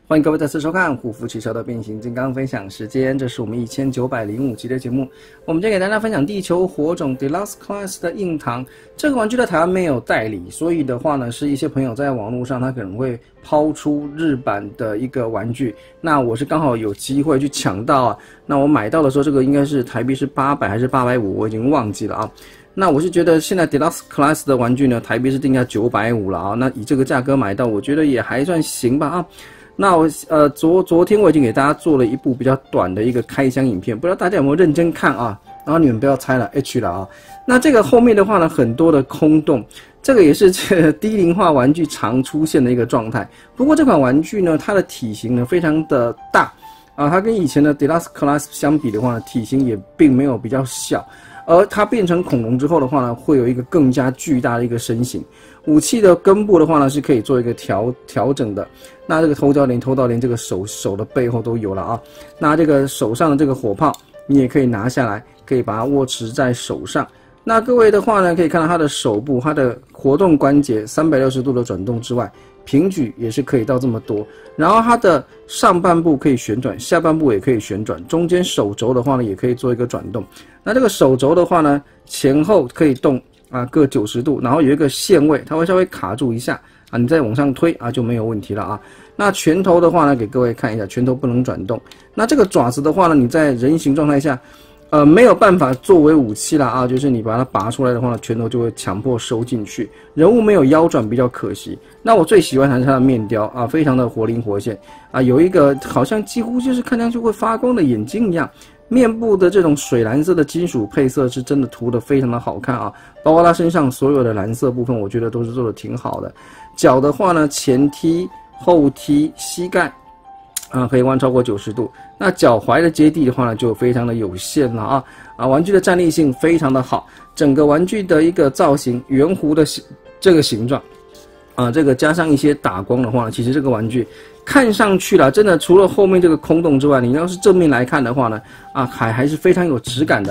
欢迎各位再次收看虎符汽车的变形金刚分享时间，这是我们1905集的节目。我们今天给大家分享地球火种 Deluxe Class 的硬糖。这个玩具在台湾没有代理，所以的话呢，是一些朋友在网络上他可能会抛出日版的一个玩具。那我是刚好有机会去抢到啊。那我买到的时候，这个应该是台币是800还是850，我已经忘记了啊。那我是觉得现在 Deluxe Class 的玩具呢，台币是定价950了啊。那以这个价格买到，我觉得也还算行吧啊。那我昨天我已经给大家做了一部比较短的一个开箱影片，不知道大家有没有认真看啊？然后你们不要猜了 H 了啊。那这个后面的话呢，很多的空洞，这个也是这个低龄化玩具常出现的一个状态。不过这款玩具呢，它的体型呢非常的大啊，它跟以前的 Deluxe Class 相比的话呢，体型也并没有比较小。而它变成恐龙之后的话呢，会有一个更加巨大的一个身形。武器的根部的话呢，是可以做一个调整的。那这个头到连这个手的背后都有了啊。那这个手上的这个火炮，你也可以拿下来，可以把它握持在手上。那各位的话呢，可以看到它的手部，它的活动关节360度的转动之外，平举也是可以到这么多。然后它的上半部可以旋转，下半部也可以旋转，中间手肘的话呢，也可以做一个转动。那这个手肘的话呢，前后可以动啊，各90度，然后有一个限位，它会稍微卡住一下啊，你再往上推啊就没有问题了啊。那拳头的话呢，给各位看一下，拳头不能转动。那这个爪子的话呢，你在人形状态下，没有办法作为武器啦啊，就是你把它拔出来的话呢，拳头就会强迫收进去。人物没有腰转比较可惜。那我最喜欢还是它的面雕啊，非常的活灵活现啊，有一个好像几乎就是看上去会发光的眼睛一样。面部的这种水蓝色的金属配色是真的涂得非常的好看啊，包括它身上所有的蓝色部分，我觉得都是做得挺好的。脚的话呢，前踢、后踢、膝盖可以弯超过90度。那脚踝的接地的话呢，就非常的有限了啊。玩具的站立性非常的好，整个玩具的一个造型圆弧的这个形状啊，这个加上一些打光的话呢，其实这个玩具看上去啦，真的除了后面这个空洞之外，你要是正面来看的话呢，啊，还是非常有质感的。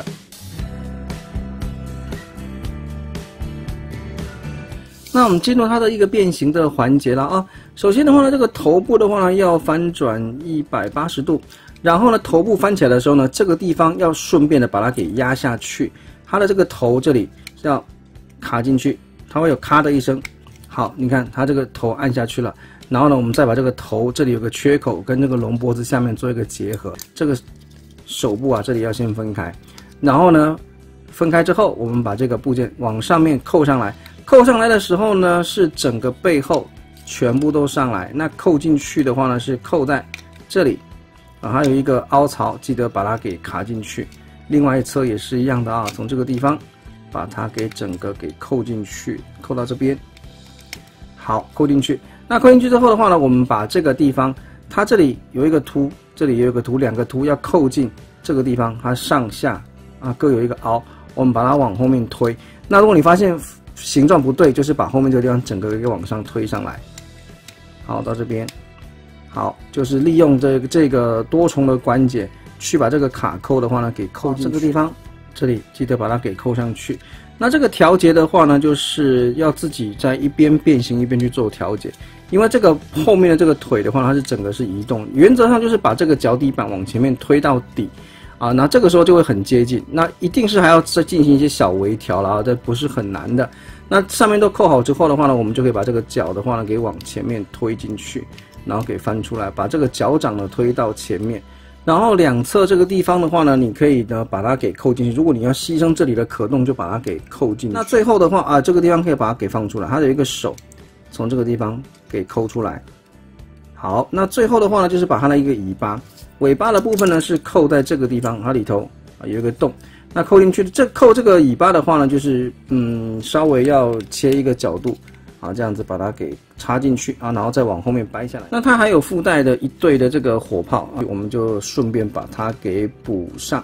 那我们进入它的一个变形的环节了啊。首先的话呢，这个头部的话呢要翻转180度，然后呢头部翻起来的时候呢，这个地方要顺便的把它给压下去，它的这个头这里要卡进去，它会有咔的一声。好，你看它这个头按下去了。然后呢，我们再把这个头这里有个缺口跟这个龙脖子下面做一个结合，这个手部啊这里要先分开，然后呢分开之后，我们把这个部件往上面扣上来，扣上来的时候呢是整个背后全部都上来，那扣进去的话呢是扣在这里啊，还有一个凹槽，记得把它给卡进去。另外一侧也是一样的啊，从这个地方把它给整个给扣进去，扣到这边，好，扣进去。那扣进去之后的话呢，我们把这个地方，它这里有一个凸，这里有一个凸，两个凸要扣进这个地方，它上下啊各有一个凹，我们把它往后面推。那如果你发现形状不对，就是把后面这个地方整个给往上推上来。好，到这边，好，就是利用这个多重的关节去把这个卡扣的话呢给扣进这个地方，这里记得把它给扣上去。那这个调节的话呢，就是要自己在一边变形一边去做调节，因为这个后面的这个腿的话，它是整个是移动，原则上就是把这个脚底板往前面推到底啊，那这个时候就会很接近，那一定是还要再进行一些小微调了啊，这不是很难的。那上面都扣好之后的话呢，我们就可以把这个脚的话呢给往前面推进去，然后给翻出来，把这个脚掌呢推到前面。然后两侧这个地方的话呢，你可以呢把它给扣进去。如果你要牺牲这里的可动，就把它给扣进去。那最后的话啊，这个地方可以把它给放出来，它有一个手从这个地方给抠出来。好，那最后的话呢，就是把它的一个尾巴的部分呢是扣在这个地方，它里头啊有一个洞。那扣进去，扣这个尾巴的话呢，就是稍微要切一个角度。啊，这样子把它给插进去啊，然后再往后面掰下来。那它还有附带的一对的这个火炮啊，我们就顺便把它给补上。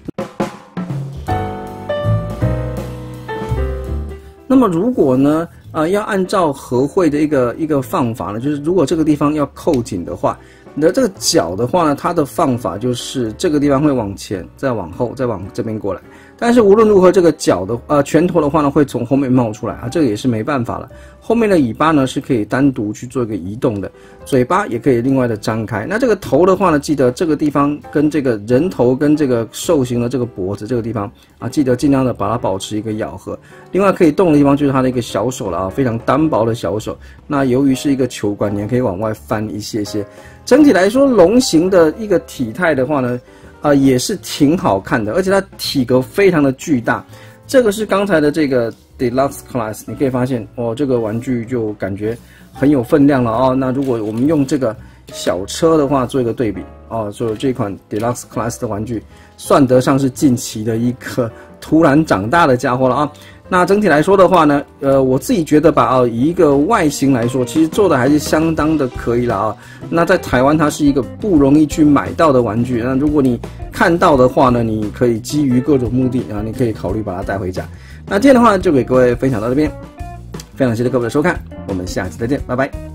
那么如果呢，要按照和会的一个放法呢，就是如果这个地方要扣紧的话，你的这个脚的话呢，它的放法就是这个地方会往前，再往后，再往这边过来。 但是无论如何，这个脚的拳头的话呢，会从后面冒出来啊，这个也是没办法了。后面的尾巴呢是可以单独去做一个移动的，嘴巴也可以另外的张开。那这个头的话呢，记得这个地方跟这个人头跟这个兽形的这个脖子这个地方啊，记得尽量的把它保持一个咬合。另外可以动的地方就是它的一个小手了啊，非常单薄的小手。那由于是一个球冠，你也可以往外翻一些些。整体来说，龙形的一个体态的话呢，也是挺好看的，而且它体格非常的巨大。这个是刚才的这个 Deluxe Class， 你可以发现哦，这个玩具就感觉很有分量了哦。那如果我们用这个小车的话做一个对比哦，所以这款 Deluxe Class 的玩具算得上是近期的一个突然长大的家伙了啊。那整体来说的话呢，我自己觉得吧，以一个外形来说，其实做的还是相当的可以了啊。那在台湾它是一个不容易去买到的玩具，那如果你看到的话呢，你可以基于各种目的啊，你可以考虑把它带回家。那今天的话就给各位分享到这边，非常谢谢各位的收看，我们下期再见，拜拜。